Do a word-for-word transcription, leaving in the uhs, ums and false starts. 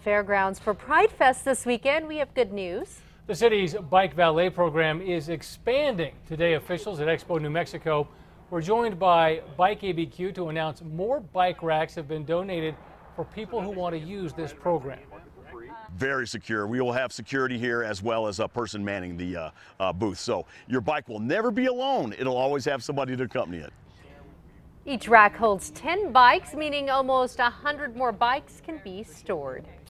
Fairgrounds for Pride Fest this weekend. We have good news. The city's bike valet program is expanding. Today, officials at Expo New Mexico were joined by Bike A B Q to announce more bike racks have been donated for people who want to use this program. Very secure. We will have security here as well as a person manning the uh, uh, booth. So your bike will never be alone. It'll always have somebody to accompany it. Each rack holds ten bikes, meaning almost one hundred more bikes can be stored.